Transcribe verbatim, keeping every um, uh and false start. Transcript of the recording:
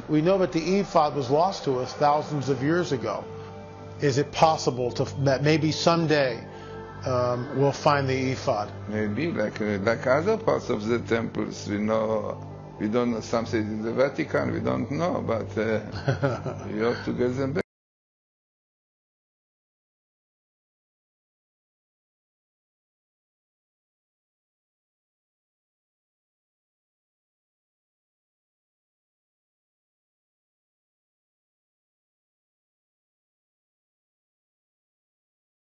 We know that the ephod was lost to us thousands of years ago. Is it possible to, that maybe someday um, we'll find the ephod? Maybe, like uh, like other parts of the temples, we know, we don't know something in the Vatican, we don't know, but uh, we ought to get them back.